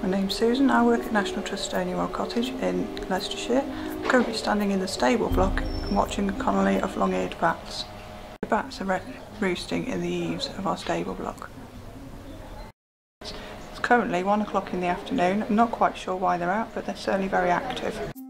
My name's Susan. I work at National Trust Stoneywell Cottage in Leicestershire. I'm currently standing in the stable block and watching a colony of long-eared bats. The bats are roosting in the eaves of our stable block. It's currently 1 o'clock in the afternoon. I'm not quite sure why they're out, but they're certainly very active.